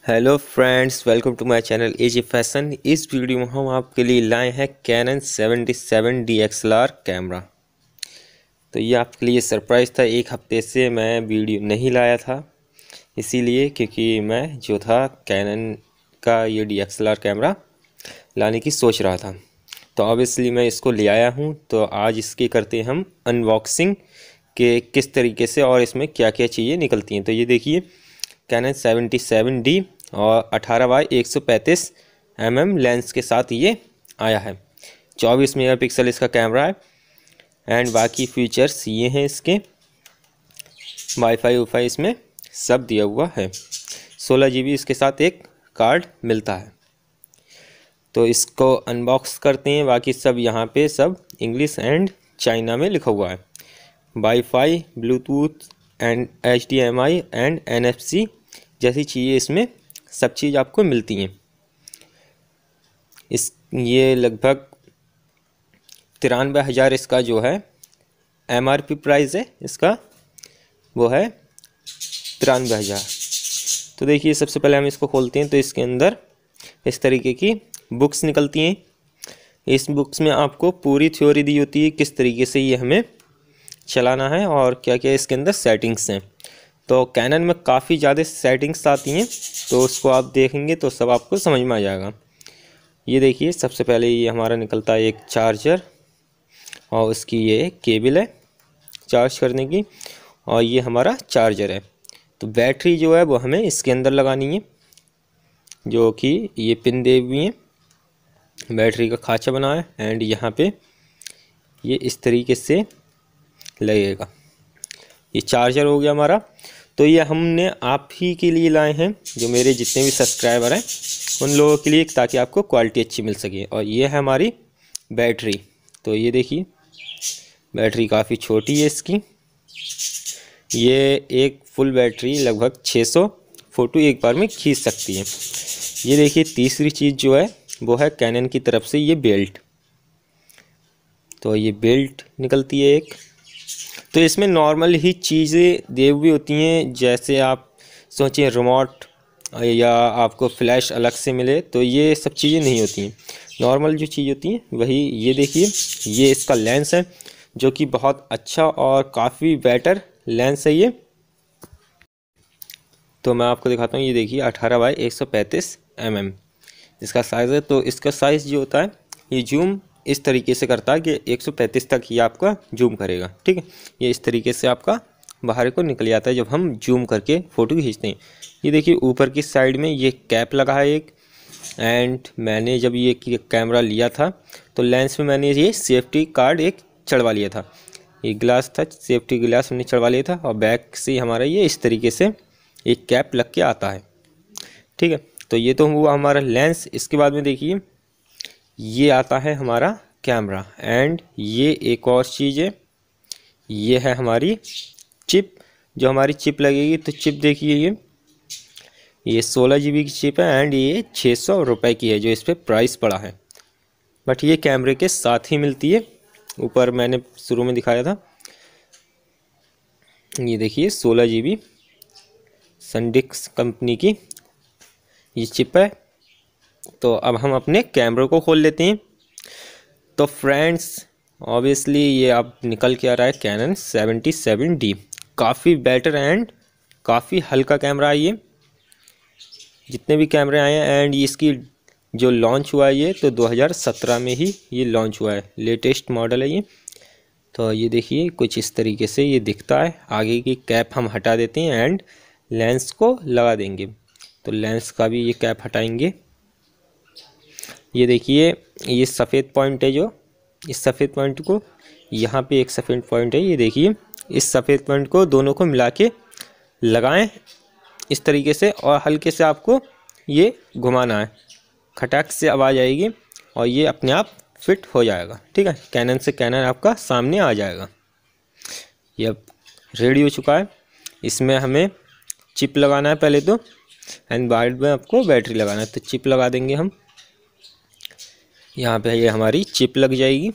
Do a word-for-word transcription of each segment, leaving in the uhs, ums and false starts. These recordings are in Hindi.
Hello friends, welcome to my channel AG fashion. इस वीडियो में हम आपके लिए लाए हैं Canon seventy seven D X L R camera. तो ये आपके लिए सरप्राइज़ था। एक हफ्ते से मैं वीडियो नहीं लाया था, इसीलिए क्योंकि मैं जो था कैनन का ये D X L R camera लाने की सोच रहा था। तो ऑब्वियसली मैं इसको ले आया हूँ। तो आज इसकी करते हैं हम अनबॉक्सिंग के किस तरीके से और इसमें क्या क्या चीज़ें निकलती हैं। तो ये देखिए कैनन सेवेंटी सेवन डी और अठारह बाई एक सौ पैंतीस एम एम लेंस के साथ ये आया है। चौबीस मेगापिक्सल इसका कैमरा है एंड बाकी फीचर्स ये हैं इसके। वाईफाई वाईफाई इसमें सब दिया हुआ है। सोलह जी बी इसके साथ एक कार्ड मिलता है। तो इसको अनबॉक्स करते हैं। बाकी सब यहाँ पे सब इंग्लिश एंड चाइना में लिखा हुआ है। WiFi, Bluetooth and H D M I and N F C जैसी चीज़ें इसमें सब चीज़ आपको मिलती हैं। इस ये लगभग तिरानवे हज़ार इसका जो है एम आर पी प्राइस है इसका, वो है तिरानवे हज़ार। तो देखिए सबसे पहले हम इसको खोलते हैं तो इसके अंदर इस तरीके की बुक्स निकलती हैं। इस बुक्स में आपको पूरी थ्योरी दी होती है किस तरीके से ये हमें चलाना है और क्या क्या इसके अंदर सेटिंग्स हैं। तो कैनन में काफ़ी ज़्यादा सेटिंग्स आती हैं, तो उसको आप देखेंगे तो सब आपको समझ में आ जाएगा। ये देखिए सबसे पहले ये हमारा निकलता है एक चार्जर और उसकी ये केबल है चार्ज करने की, और ये हमारा चार्जर है। तो बैटरी जो है वो हमें इसके अंदर लगानी है, जो कि ये पिन दे हुई हैं। बैटरी का खांचा बना है एंड यहाँ पे ये इस तरीके से लगेगा। ये चार्जर हो गया हमारा। तो ये हमने आप ही के लिए लाए हैं, जो मेरे जितने भी सब्सक्राइबर हैं उन लोगों के लिए, ताकि आपको क्वालिटी अच्छी मिल सके। और ये है हमारी बैटरी। तो ये देखिए बैटरी काफ़ी छोटी है इसकी। ये एक फुल बैटरी लगभग छः सौ फ़ोटो एक बार में खींच सकती है। ये देखिए तीसरी चीज़ जो है वो है कैनन की तरफ से ये बेल्ट। तो ये बेल्ट निकलती है एक। तो इसमें नॉर्मल ही चीज़ें दी हुई होती हैं, जैसे आप सोचिए रिमोट या आपको फ्लैश अलग से मिले, तो ये सब चीज़ें नहीं होती हैं। नॉर्मल जो चीज़ होती हैं वही। ये देखिए ये इसका लेंस है, जो कि बहुत अच्छा और काफ़ी बेटर लेंस है ये। तो मैं आपको दिखाता हूँ। ये देखिए अठारह बाई एक सौ पैंतीस एम एम इसका साइज़ है। तो इसका साइज़ जो होता है ये जूम इस तरीके से करता है कि एक सौ पैंतीस तक ये आपका जूम करेगा। ठीक है, ये इस तरीके से आपका बाहर को निकल जाता है जब हम जूम करके फ़ोटो खींचते हैं। ये देखिए ऊपर की साइड में ये कैप लगा है एक। एंड मैंने जब ये कैमरा लिया था तो लेंस में मैंने ये सेफ्टी कार्ड एक चढ़वा लिया था। ये ग्लास था, सेफ्टी ग्लास हमने चढ़वा लिया था। और बैक से हमारा ये इस तरीके से एक कैप लग के आता है। ठीक है, तो ये तो हुआ हमारा लेंस। इसके बाद में देखिए ये आता है हमारा कैमरा। एंड ये एक और चीज़ है, ये है हमारी चिप। जो हमारी चिप लगेगी, तो चिप देखिए ये ये सोलह जी बी की चिप है एंड ये छः सौ रुपये की है, जो इस पर प्राइस पड़ा है। बट ये कैमरे के साथ ही मिलती है। ऊपर मैंने शुरू में दिखाया था। ये देखिए सोलह जी बी सनडिस्क कंपनी की ये चिप है। तो अब हम अपने कैमरे को खोल लेते हैं। तो फ्रेंड्स ऑब्वियसली ये अब निकल के आ रहा है कैनन सेवेंटी सेवन डी। काफ़ी बेटर एंड काफ़ी हल्का कैमरा है ये, जितने भी कैमरे आए हैं। एंड इसकी जो लॉन्च हुआ है ये तो दो हज़ार सत्रह में ही ये लॉन्च हुआ है। लेटेस्ट मॉडल है ये। तो ये देखिए कुछ इस तरीके से ये दिखता है। आगे की कैप हम हटा देते हैं एंड लेंस को लगा देंगे। तो लेंस का भी ये कैप हटाएंगे। ये देखिए ये सफ़ेद पॉइंट है, जो इस सफ़ेद पॉइंट को यहाँ पे एक सफ़ेद पॉइंट है। ये देखिए इस सफ़ेद पॉइंट को दोनों को मिला के लगाएं इस तरीके से, और हल्के से आपको ये घुमाना है। खटाक से आवाज़ आएगी और ये अपने आप फिट हो जाएगा। ठीक है, कैनन से कैनन आपका सामने आ जाएगा। ये अब रेडी हो चुका है। इसमें हमें चिप लगाना है पहले तो, एंड बाद में आपको बैटरी लगाना है। तो चिप लगा देंगे हम। यहाँ पे ये हमारी चिप लग जाएगी।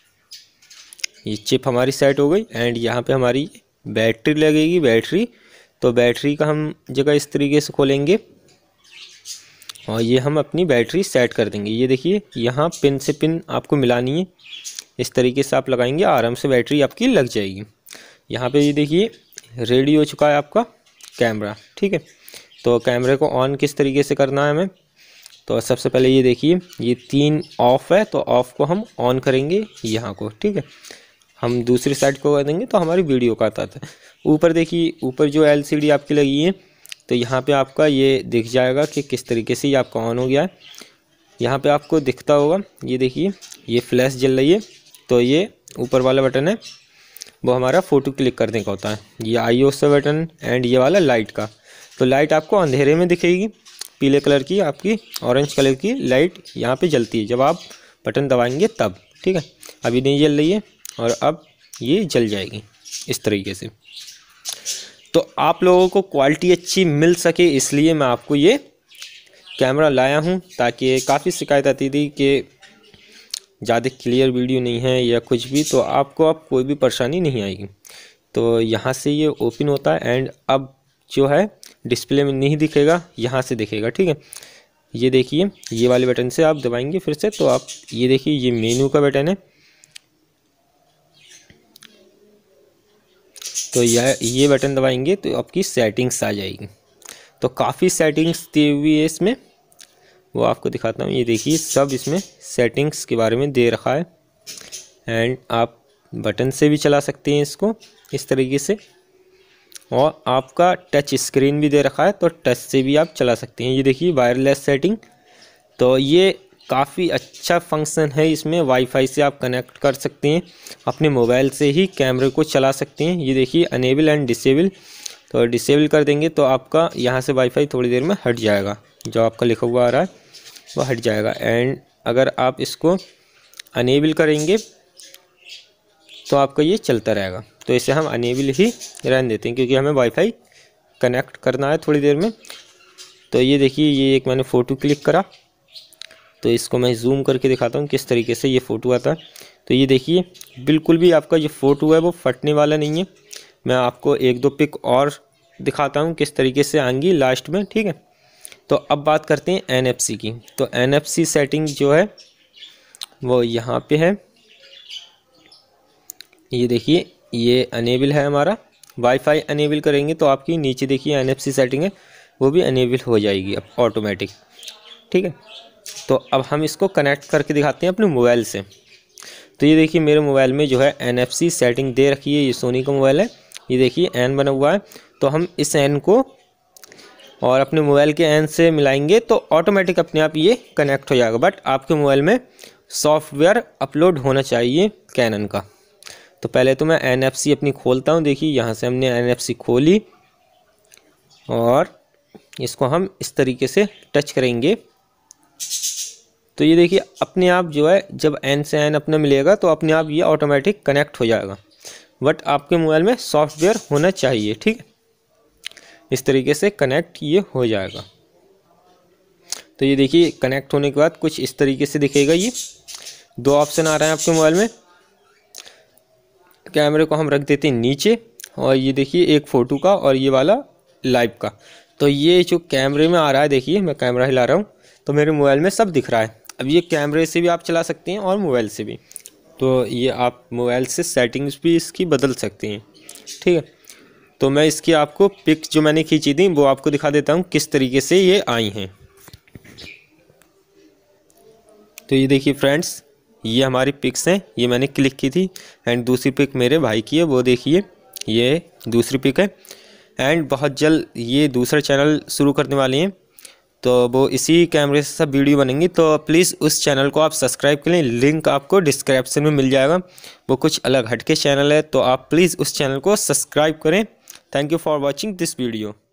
ये चिप हमारी सेट हो गई एंड यहाँ पे हमारी बैटरी लगेगी। बैटरी तो बैटरी का हम जगह इस तरीके से खोलेंगे और ये हम अपनी बैटरी सेट कर देंगे। ये देखिए यहाँ पिन से पिन आपको मिलानी है, इस तरीके से आप लगाएंगे, आराम से बैटरी आपकी लग जाएगी। यहाँ पे ये देखिए रेडी हो चुका है आपका कैमरा, ठीक है। तो कैमरे को ऑन किस तरीके से करना है हमें, तो सबसे पहले ये देखिए ये तीन ऑफ है, तो ऑफ को हम ऑन करेंगे यहाँ को, ठीक है। हम दूसरी साइड को कर देंगे तो हमारी वीडियो का आता है। ऊपर देखिए, ऊपर जो एलसीडी आपकी लगी है तो यहाँ पे आपका ये दिख जाएगा कि किस तरीके से ये आपका ऑन हो गया है। यहाँ पे आपको दिखता होगा, ये देखिए ये फ्लैश जल रही है, तो ये ऊपर वाला बटन है वो हमारा फ़ोटो क्लिक करने का होता है। ये I O S button and ये वाला लाइट का, तो लाइट आपको अंधेरे में दिखेगी, पीले कलर की आपकी ऑरेंज कलर की लाइट यहाँ पे जलती है जब आप बटन दबाएंगे तब, ठीक है। अभी नहीं जल रही है और अब ये जल जाएगी इस तरीके से। तो आप लोगों को क्वालिटी अच्छी मिल सके इसलिए मैं आपको ये कैमरा लाया हूँ, ताकि काफ़ी शिकायत आती थी कि ज़्यादा क्लियर वीडियो नहीं है या कुछ भी, तो आपको अब कोई भी परेशानी नहीं आएगी। तो यहाँ से ये ओपन होता है एंड अब जो है डिस्प्ले में नहीं दिखेगा, यहाँ से दिखेगा, ठीक है। ये देखिए ये वाले बटन से आप दबाएंगे फिर से, तो आप ये देखिए ये मेनू का बटन है, तो यह ये बटन दबाएंगे तो आपकी सेटिंग्स आ जाएगी। तो काफ़ी सेटिंग्स दी हुई है इसमें, वो आपको दिखाता हूँ। ये देखिए सब इसमें सेटिंग्स के बारे में दे रखा है एंड आप बटन से भी चला सकते हैं इसको इस तरीके से, और आपका टच स्क्रीन भी दे रखा है तो टच से भी आप चला सकते हैं। ये देखिए वायरलेस सेटिंग, तो ये काफ़ी अच्छा फंक्शन है इसमें। वाईफाई से आप कनेक्ट कर सकते हैं, अपने मोबाइल से ही कैमरे को चला सकते हैं। ये देखिए अनेबल एंड डिसेबल, तो डिसेबल कर देंगे तो आपका यहाँ से वाईफाई थोड़ी देर में हट जाएगा, जो आपका लिखा हुआ आ रहा है वो हट जाएगा। एंड अगर आप इसको अनेबल करेंगे तो आपका ये चलता रहेगा। तो इसे हम अनेबल ही रहने देते हैं क्योंकि हमें वाईफाई कनेक्ट करना है थोड़ी देर में। तो ये देखिए ये एक मैंने फ़ोटो क्लिक करा, तो इसको मैं जूम करके दिखाता हूँ किस तरीके से ये फ़ोटो आता है। तो ये देखिए बिल्कुल भी आपका जो फ़ोटो है वो फटने वाला नहीं है। मैं आपको एक दो पिक और दिखाता हूँ किस तरीके से आएंगी लास्ट में, ठीक है। तो अब बात करते हैं एन एफ सी की। तो एन एफ सी सेटिंग जो है वो यहाँ पे है, ये देखिए ये अनेबल है हमारा। वाईफाई अनेबल करेंगे तो आपकी नीचे देखिए एन एफ सी सेटिंग है वो भी अनेबल हो जाएगी अब ऑटोमेटिक, ठीक है। तो अब हम इसको कनेक्ट करके दिखाते हैं अपने मोबाइल से। तो ये देखिए मेरे मोबाइल में जो है एन एफ सी सेटिंग दे रखी है, ये सोनी का मोबाइल है, ये देखिए एन बना हुआ है। तो हम इस एन को और अपने मोबाइल के एन से मिलाएंगे तो ऑटोमेटिक अपने आप ये कनेक्ट हो जाएगा। बट आपके मोबाइल में सॉफ्टवेयर अपलोड होना चाहिए कैनन का। तो पहले तो मैं एन एफ सी अपनी खोलता हूँ। देखिए यहाँ से हमने एन एफ सी खोली और इसको हम इस तरीके से टच करेंगे तो ये देखिए अपने आप जो है जब एन से एन अपना मिलेगा तो अपने आप ये ऑटोमेटिक कनेक्ट हो जाएगा। बट आपके मोबाइल में सॉफ्टवेयर होना चाहिए, ठीक है। इस तरीके से कनेक्ट ये हो जाएगा। तो ये देखिए कनेक्ट होने के बाद कुछ इस तरीके से दिखेगा। ये दो ऑप्शन आ रहे हैं आपके मोबाइल में। कैमरे को हम रख देते हैं नीचे और ये देखिए एक फ़ोटो का और ये वाला लाइव का। तो ये जो कैमरे में आ रहा है, देखिए मैं कैमरा हिला रहा हूँ तो मेरे मोबाइल में सब दिख रहा है। अब ये कैमरे से भी आप चला सकते हैं और मोबाइल से भी। तो ये आप मोबाइल से सेटिंग्स भी इसकी बदल सकते हैं, ठीक है। तो मैं इसकी आपको पिक जो मैंने खींची थी वो आपको दिखा देता हूँ किस तरीके से ये आई हैं। तो ये देखिए फ्रेंड्स, ये हमारी पिक्स हैं, ये मैंने क्लिक की थी। एंड दूसरी पिक मेरे भाई की है, वो देखिए ये दूसरी पिक है। एंड बहुत जल्द ये दूसरा चैनल शुरू करने वाले हैं तो वो इसी कैमरे से सब वीडियो बनेंगी। तो प्लीज़ उस चैनल को आप सब्सक्राइब करें, लिंक आपको डिस्क्रिप्शन में मिल जाएगा। वो कुछ अलग हटके चैनल है तो आप प्लीज़ उस चैनल को सब्सक्राइब करें। Thank you for watching this video.